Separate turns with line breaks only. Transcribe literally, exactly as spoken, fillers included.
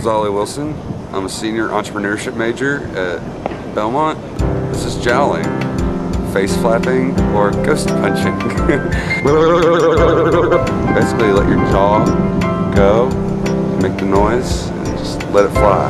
Zollie Wilson. I'm a senior entrepreneurship major at Belmont. This is jowling, face flapping, or ghost punching. Basically let your jaw go, make the noise, and just let it fly.